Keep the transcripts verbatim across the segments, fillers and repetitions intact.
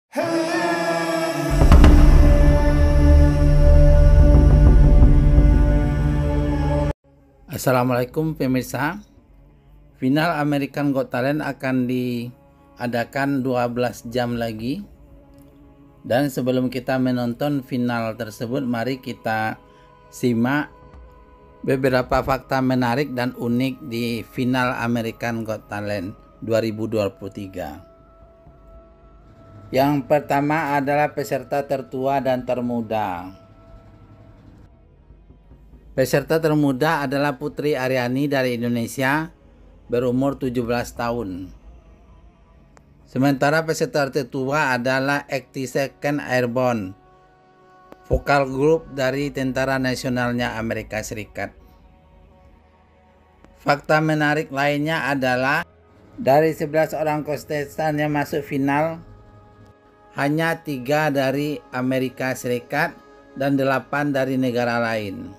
Assalamualaikum pemirsa. Final American Got Talent akan diadakan dua belas jam lagi. Dan sebelum kita menonton final tersebut, mari kita simak beberapa fakta menarik dan unik di final American Got Talent dua ribu dua puluh tiga. Yang pertama adalah peserta tertua dan termuda. Peserta termuda adalah Putri Aryani dari Indonesia, berumur tujuh belas tahun. Sementara peserta tertua adalah eighty-second Airborne, vokal grup dari Tentara Nasionalnya Amerika Serikat. Fakta menarik lainnya adalah dari sebelas orang kontestan yang masuk final, hanya tiga dari Amerika Serikat dan delapan dari negara lain.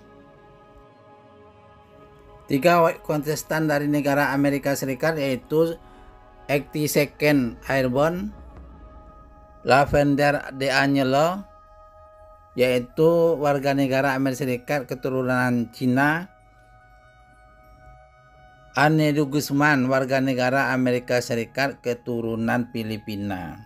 Tiga kontestan dari negara Amerika Serikat yaitu eighty-second Airborne, Lavender DeAngelo, yaitu warga negara Amerika Serikat keturunan Cina, Anedu Guzman, warga negara Amerika Serikat keturunan Filipina.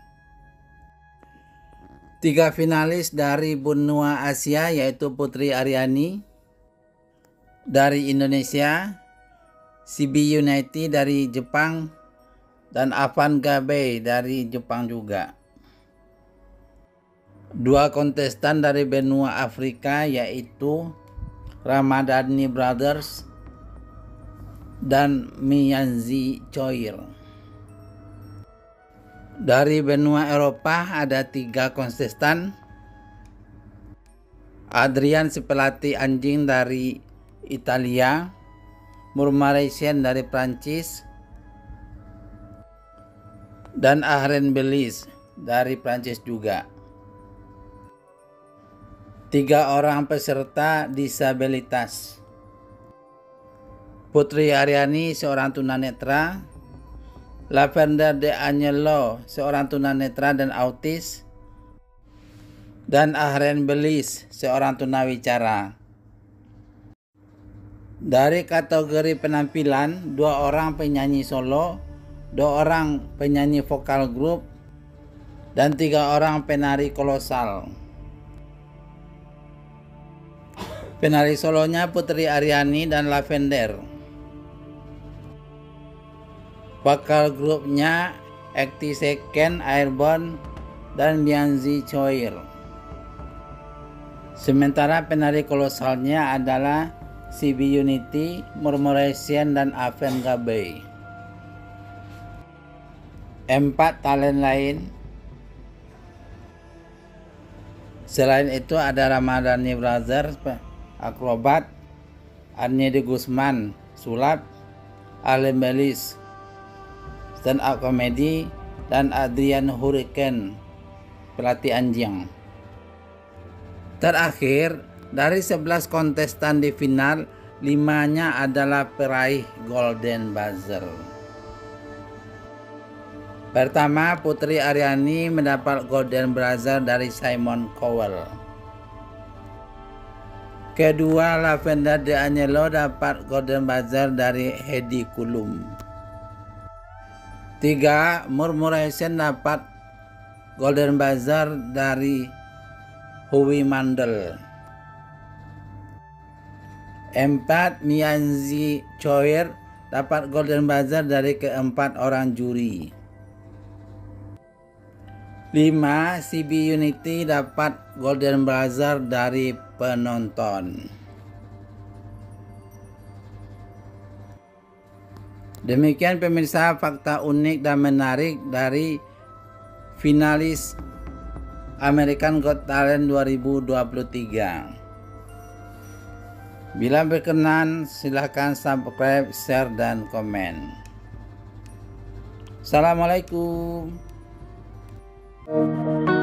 Tiga finalis dari benua Asia yaitu Putri Aryani dari Indonesia, C B United dari Jepang, dan Avan Gabe dari Jepang juga. Dua kontestan dari benua Afrika yaitu Ramadhani Brothers dan Mianzi Choir. Dari benua Eropa ada tiga kontestan, Adrian si pelatih anjing dari Italia, Murmaresian dari Prancis, dan Ahren Belis dari Prancis juga. Tiga orang peserta disabilitas. Putri Aryani seorang tunanetra, Lavender DeAngelo seorang tunanetra dan autis, dan Ahren Belis seorang tunawicara. Dari kategori penampilan, dua orang penyanyi solo, dua orang penyanyi vokal grup, dan tiga orang penari kolosal. Penari solonya Putri Aryani dan Lavender. Vokal grupnya eighty-second Airborne dan Mianzi Choir. Sementara penari kolosalnya adalah C B Unity, Murmaresian, dan Avan Gabe. Empat talent lain selain itu ada Ramadhani Brothers, akrobat, Anedu Guzman, sulap, Ahren Belis, stand up comedy, dan Adrian Hurricane, pelatih anjing. Terakhir, dari sebelas kontestan di final, limanya adalah peraih Golden Buzzer. Pertama, Putri Aryani mendapat Golden Buzzer dari Simon Cowell. Kedua, Lavender DeAngelo dapat Golden Buzzer dari Heidi Klum. Tiga, Murmaresian dapat Golden Buzzer dari Howie Mandel. Empat, Mianzi Choir dapat Golden Buzzer dari keempat orang juri. Lima, C B Unity dapat Golden Buzzer dari penonton. Demikian pemirsa fakta unik dan menarik dari finalis American Got Talent dua ribu dua puluh tiga. Bila berkenan, silahkan subscribe, share, dan komen. Assalamualaikum.